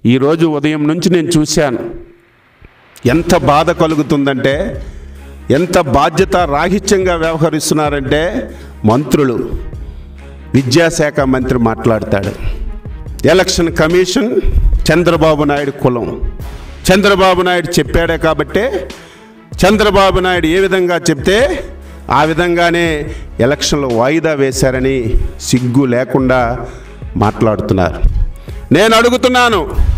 ఈరోజు ఉదయం నుంచి నేను చూశాను. ఎంత బాధ కలుగుతుందంటే, ఎంత బాధ్యత రాహిత్యంగా వ్యవహరిస్తున్నారంటే, మంత్రులు, విద్యాశాఖ మంత్రి మాట్లాడతాడు, ఎలక్షన్ కమిషన్ చంద్రబాబు నాయుడు కులం, చంద్రబాబు నాయుడు చెప్పాడే కాబట్టే, చంద్రబాబు నాయుడు ఏ విధంగా చెప్తే ఆ విధంగానే ఎలక్షన్లు వాయిదా వేశారని సిగ్గు లేకుండా మాట్లాడుతున్నారు. నేను అడుగుతున్నాను,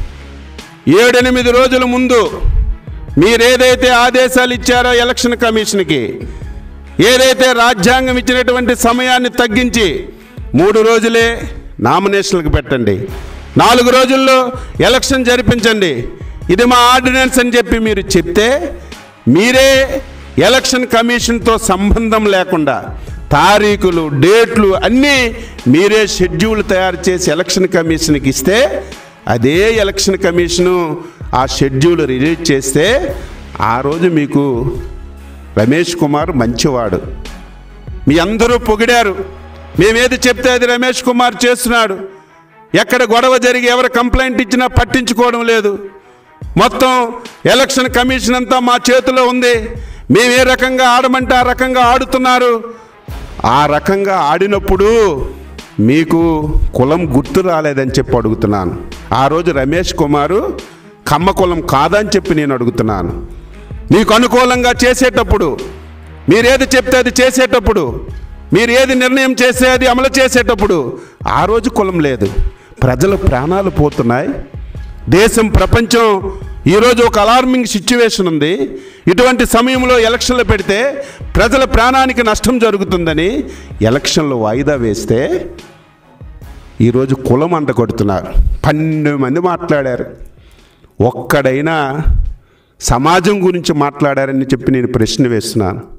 7-8 రోజుల ముందు మీరేదైతే ఆదేశాలు ఇచ్చారో ఎలక్షన్ కమిషన్కి, ఏదైతే రాజ్యాంగం ఇచ్చినటువంటి సమయాన్ని తగ్గించి 3 రోజులే నామినేషన్లకు పెట్టండి, 4 రోజుల్లో ఎలక్షన్ జరిపించండి, ఇది మా ఆర్డినెన్స్ అని చెప్పి మీరు చెప్తే, మీరే ఎలక్షన్ కమిషన్తో సంబంధం లేకుండా తారీఖులు, డేట్లు అన్నీ మీరే షెడ్యూల్ తయారు చేసి ఎలక్షన్ కమిషన్కి ఇస్తే, అదే ఎలక్షన్ కమిషను ఆ షెడ్యూల్ రిలీజ్ చేస్తే, ఆ రోజు మీకు రమేష్ కుమార్ మంచివాడు, మీ అందరూ పొగిడారు, మేమేది చెప్తే అది రమేష్ కుమార్ చేస్తున్నాడు, ఎక్కడ గొడవ జరిగి ఎవరు కంప్లైంట్ ఇచ్చినా పట్టించుకోవడం లేదు, మొత్తం ఎలక్షన్ కమిషన్ అంతా మా చేతిలో ఉంది, మేము ఏ రకంగా ఆడమంటే ఆ రకంగా ఆడుతున్నారు. ఆ రకంగా ఆడినప్పుడు మీకు కులం గుర్తు రాలేదని చెప్పి అడుగుతున్నాను. ఆ రోజు రమేష్ కుమారు కమ్మ కులం కాదని చెప్పి నేను అడుగుతున్నాను. మీకు అనుకూలంగా చేసేటప్పుడు, మీరేది చెప్తే అది చేసేటప్పుడు, మీరు ఏది నిర్ణయం చేస్తే అది అమలు చేసేటప్పుడు ఆ రోజు కులం లేదు. ప్రజల ప్రాణాలు పోతున్నాయి, దేశం ప్రపంచం ఈరోజు ఒక అలార్మింగ్ సిచ్యువేషన్ ఉంది. ఇటువంటి సమయంలో ఎలక్షన్లు పెడితే ప్రజల ప్రాణానికి నష్టం జరుగుతుందని ఎలక్షన్లు వాయిదా వేస్తే ఈరోజు కులం అంట కొడుతున్నారు. 12 మంది మాట్లాడారు, ఒక్కడైనా సమాజం గురించి మాట్లాడారని చెప్పి నేను ప్రశ్న వేస్తున్నాను.